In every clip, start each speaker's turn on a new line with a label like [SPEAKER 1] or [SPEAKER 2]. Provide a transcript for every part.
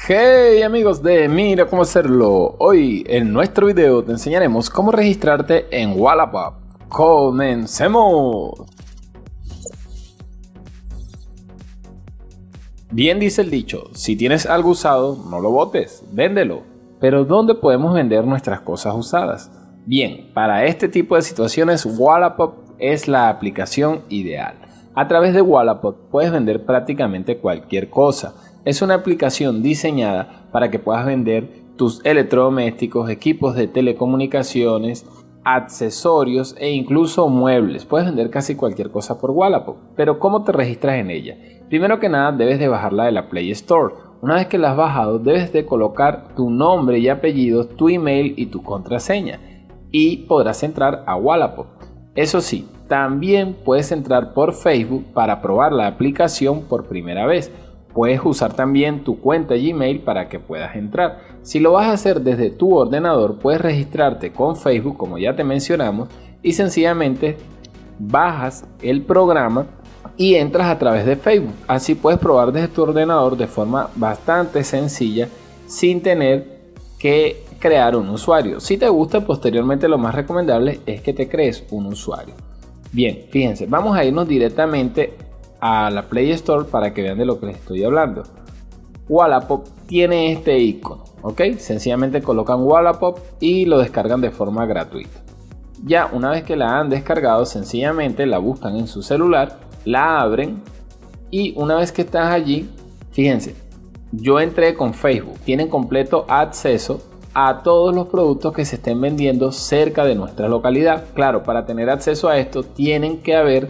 [SPEAKER 1] Hey amigos de Mira Cómo Hacerlo. Hoy en nuestro video te enseñaremos cómo registrarte en Wallapop. ¡Comencemos! Bien dice el dicho, si tienes algo usado, no lo botes, véndelo. Pero ¿dónde podemos vender nuestras cosas usadas? Bien, para este tipo de situaciones Wallapop es la aplicación ideal. A través de Wallapop puedes vender prácticamente cualquier cosa. Es una aplicación diseñada para que puedas vender tus electrodomésticos, equipos de telecomunicaciones, accesorios e incluso muebles. Puedes vender casi cualquier cosa por Wallapop. Pero ¿cómo te registras en ella? Primero que nada debes de bajarla de la Play Store. Una vez que la has bajado debes de colocar tu nombre y apellido, tu email y tu contraseña. Y podrás entrar a Wallapop. Eso sí, también puedes entrar por Facebook para probar la aplicación por primera vez. Puedes usar también tu cuenta Gmail para que puedas entrar. Si lo vas a hacer desde tu ordenador, puedes registrarte con Facebook, como ya te mencionamos, y sencillamente bajas el programa y entras a través de Facebook. Así puedes probar desde tu ordenador de forma bastante sencilla, sin tener que crear un usuario. Si te gusta, posteriormente lo más recomendable es que te crees un usuario. Bien, fíjense, vamos a irnos directamente a la Play Store para que vean de lo que les estoy hablando. Wallapop tiene este icono, ¿ok? Sencillamente colocan Wallapop y lo descargan de forma gratuita. Ya una vez que la han descargado, sencillamente la buscan en su celular, la abren y una vez que estás allí, fíjense, yo entré con Facebook, tienen completo acceso a todos los productos que se estén vendiendo cerca de nuestra localidad. Claro, para tener acceso a esto tienen que haber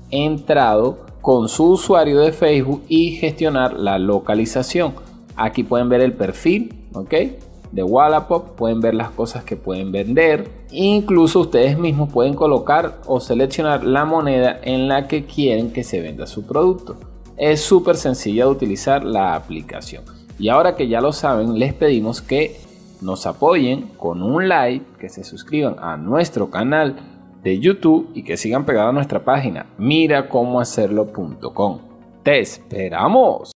[SPEAKER 1] entrado con su usuario de Facebook y gestionar la localización. Aquí pueden ver el perfil, ¿ok? De Wallapop, pueden ver las cosas que pueden vender. Incluso ustedes mismos pueden colocar o seleccionar la moneda en la que quieren que se venda su producto. Es súper sencilla de utilizar la aplicación. Y ahora que ya lo saben, les pedimos que nos apoyen con un like, que se suscriban a nuestro canal de YouTube y que sigan pegados a nuestra página miracomohacerlo.com. ¡Te esperamos!